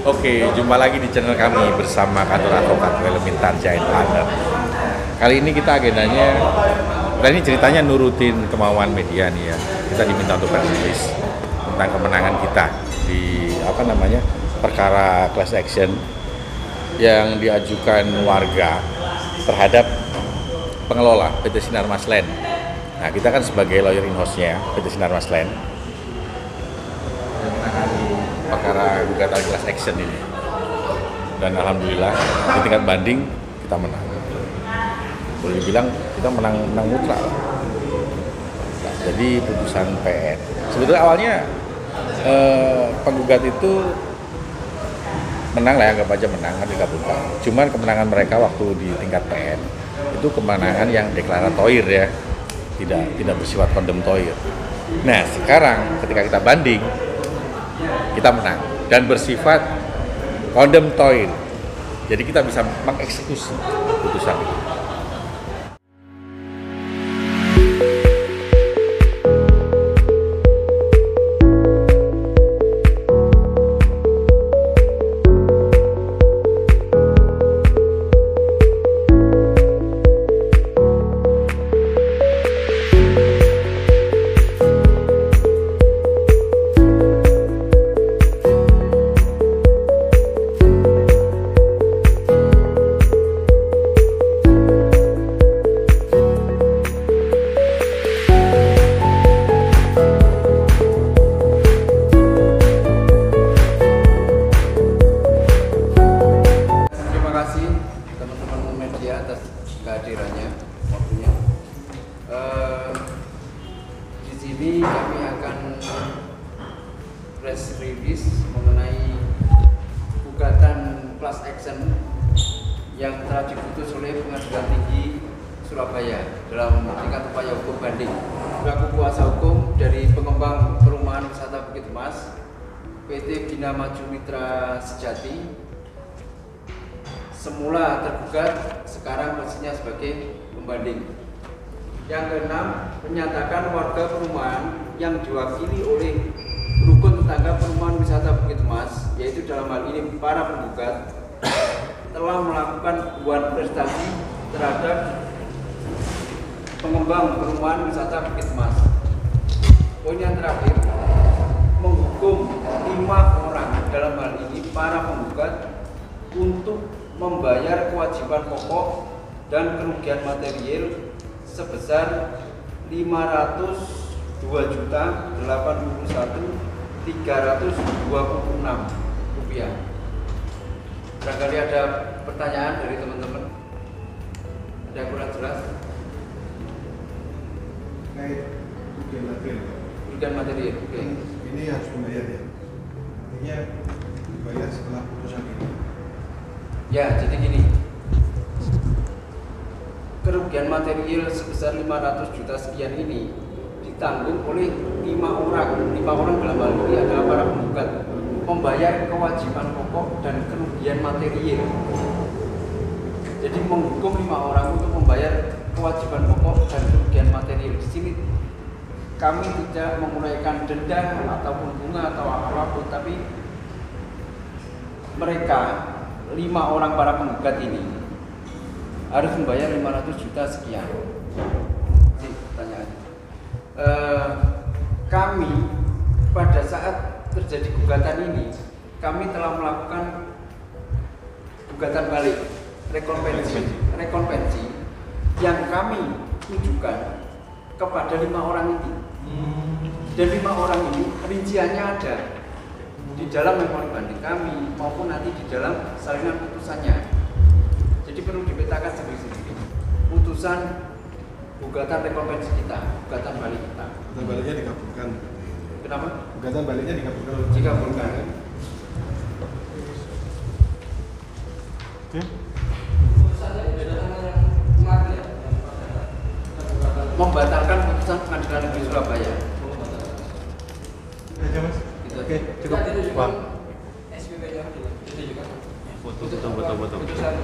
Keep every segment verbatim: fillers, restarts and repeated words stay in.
Oke, jumpa lagi di channel kami bersama kantor advokat Welemintar Giant Partner. Kali ini kita agendanya, dan ini ceritanya nurutin kemauan media nih ya. Kita diminta untuk bertulis tentang kemenangan kita di apa namanya perkara class action yang diajukan warga terhadap pengelola P T Sinarmas Land. Nah, kita kan sebagai lawyer in-house-nya P T Sinarmas Land perkara gugatan class action ini, dan alhamdulillah di tingkat banding kita menang. Boleh dibilang kita menang menang mutlak lah. Nah, jadi putusan P N sebetulnya awalnya eh, penggugat itu menang lah ya, anggap aja menang kan dikabulkan. Cuman kemenangan mereka waktu di tingkat P N itu kemenangan yang deklaratoir ya, tidak tidak bersifat kondemtoir. Nah sekarang ketika kita banding, kita menang dan bersifat kondemtoir. Jadi kita bisa mengeksekusi putusan itu. Atas kehadirannya, waktunya. Uh, di sini kami akan press release mengenai gugatan class action yang telah diputus oleh Pengadilan Tinggi Surabaya dalam tingkat upaya hukum banding. Selaku kuasa hukum dari pengembang perumahan wisata Bukit Mas, P T Bina Maju Mitra Sejati, semula tergugat, sekarang posisinya sebagai pembanding. Yang keenam, menyatakan warga perumahan yang diwakili oleh rukun tetangga perumahan wisata Bukit Mas, yaitu dalam hal ini para penggugat, telah melakukan hubungan prestasi terhadap pengembang perumahan wisata Bukit Mas. Poin yang terakhir, menghukum lima orang dalam hal ini para penggugat untuk membayar kewajiban pokok dan kerugian material sebesar lima ratus dua juta delapan puluh satu ribu tiga ratus dua puluh enam rupiah. Barangkali ada pertanyaan dari teman-teman? Ada yang kurang jelas? Terkait kerugian material. Kerugian material, oke. Okay. Ini harus membayar ya. Artinya dibayar setelah putusan ini. Ya, jadi gini, kerugian material sebesar lima ratus juta sekian ini ditanggung oleh lima orang. Lima orang dalam hal ini adalah para penggugat, membayar kewajiban pokok dan kerugian material. Jadi menghukum lima orang untuk membayar kewajiban pokok dan kerugian material. Di sini kami tidak menguraikan denda ataupun bunga atau apapun, tapi mereka lima orang para penggugat ini harus membayar lima ratus juta sekian. Jadi pertanyaan, e, kami pada saat terjadi gugatan ini, kami telah melakukan gugatan balik, rekonvensi, rekonvensi yang kami tujukan kepada lima orang ini. Dan lima orang ini rinciannya ada di dalam memori banding kami maupun nanti di dalam salinan putusannya. Jadi perlu dipetakan sendiri-sendiri putusan gugatan rekonvensi kita, gugatan balik kita. Gugatan baliknya dikabulkan. Kenapa? Gugatan baliknya dikabulkan. Dikabulkan. Oke. Membatalkan putusan Pengadilan Negeri Surabaya. Aja mas. Oke, cukup. Bang. S P P-nya itu juga. Foto, foto, foto, foto. Putusan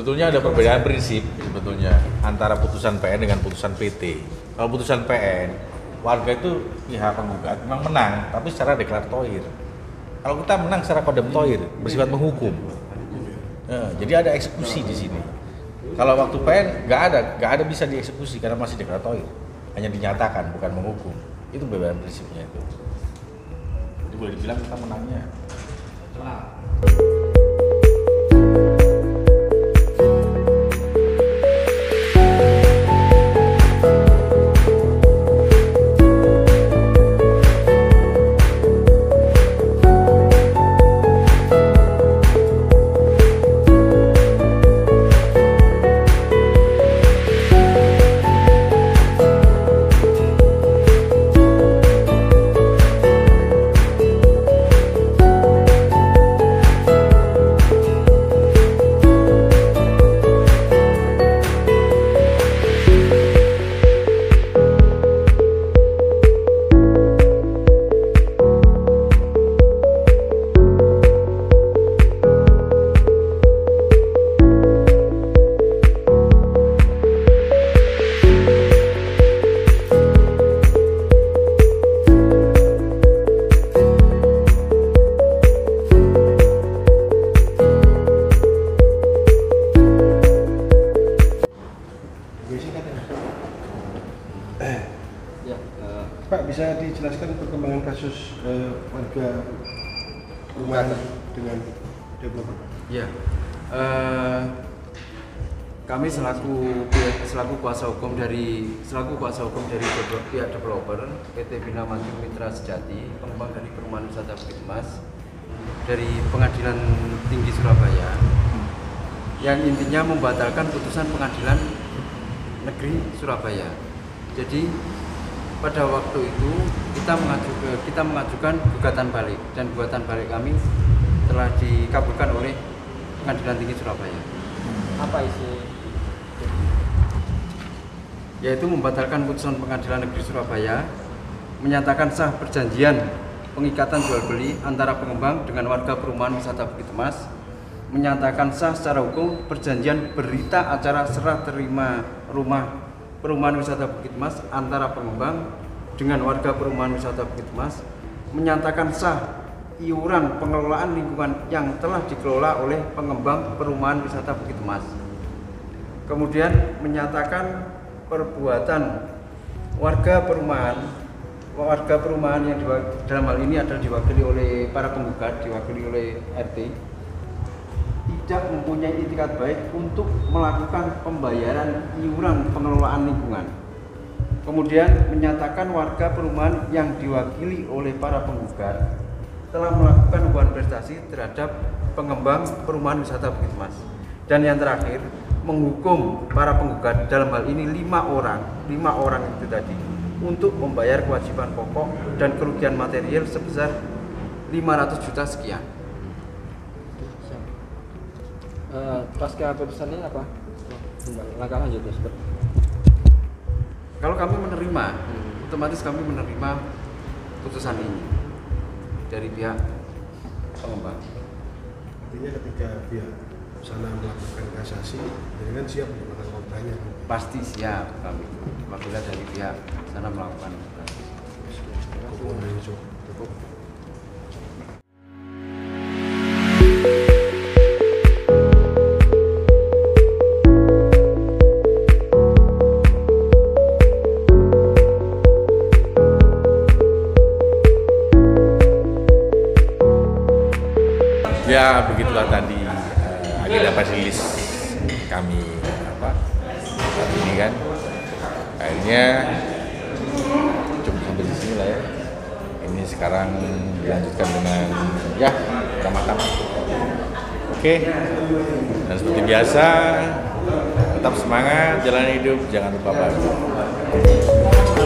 Sebetulnya ada perbedaan prinsip sebetulnya antara putusan P N dengan putusan P T. Kalau putusan P N, warga itu pihak penggugat memang menang, tapi secara deklaratoir. Kalau kita menang secara kodemtoir, bersifat menghukum. Nah, jadi ada eksekusi di sini. Kalau waktu P N nggak ada, nggak ada bisa dieksekusi karena masih deklaratoir, hanya dinyatakan bukan menghukum. Itu perbedaan prinsipnya itu. Jadi boleh dibilang kita menangnya. Nah. Pak, bisa dijelaskan perkembangan kasus eh, warga rumah dengan developer? Ya, eh, kami selaku selaku kuasa hukum dari selaku kuasa hukum dari pihak developer P T Bina Mandiri Mitra Sejati, pengembang dari Perumahan Wisata Bukit Mas, dari Pengadilan Tinggi Surabaya, yang intinya membatalkan putusan Pengadilan Negeri Surabaya. Jadi pada waktu itu kita mengajukan, kita mengajukan gugatan balik, dan gugatan balik kami telah dikabulkan oleh Pengadilan Tinggi Surabaya. Apa isi? Yaitu membatalkan putusan Pengadilan Negeri Surabaya, menyatakan sah perjanjian pengikatan jual beli antara pengembang dengan warga Perumahan Wisata Bukit Mas, menyatakan sah secara hukum perjanjian berita acara serah terima rumah Perumahan Wisata Bukit Mas antara pengembang dengan warga Perumahan Wisata Bukit Mas, menyatakan sah iuran pengelolaan lingkungan yang telah dikelola oleh pengembang Perumahan Wisata Bukit Mas. Kemudian menyatakan perbuatan warga perumahan warga perumahan yang diwakili, dalam hal ini adalah diwakili oleh para penggugat, diwakili oleh R T, tidak mempunyai itikat baik untuk melakukan pembayaran iuran pengelolaan lingkungan. Kemudian menyatakan warga perumahan yang diwakili oleh para penggugat telah melakukan hubungan prestasi terhadap pengembang Perumahan Wisata Bukit Mas. Dan yang terakhir, menghukum para penggugat, dalam hal ini lima orang, lima orang itu tadi, untuk membayar kewajiban pokok dan kerugian material sebesar lima ratus juta sekian. Uh, pasca putusan ini apa langkah lanjutnya seperti? Kalau kami menerima, hmm. otomatis kami menerima putusan ini dari pihak pengembang. Artinya ketika pihak sana melakukan kasasi, jadi kan siap melakukan kontraknya. Pasti siap kami apabila dari pihak sana melakukan kasasi. Cukup, cukup. Ya begitulah tadi uh, agenda majelis kami apa saat ini kan, akhirnya cukup sampai di sini lah ya. Ini sekarang dilanjutkan dengan ya matang. Oke, dan seperti biasa tetap semangat, jalan hidup, jangan lupa bahagia.